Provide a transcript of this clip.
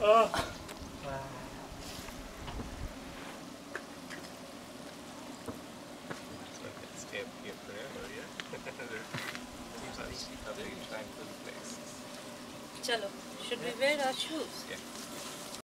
Oh. So I can stay up here forever, yeah? There's tranquil place. Chalo, should we wear our shoes? Yeah.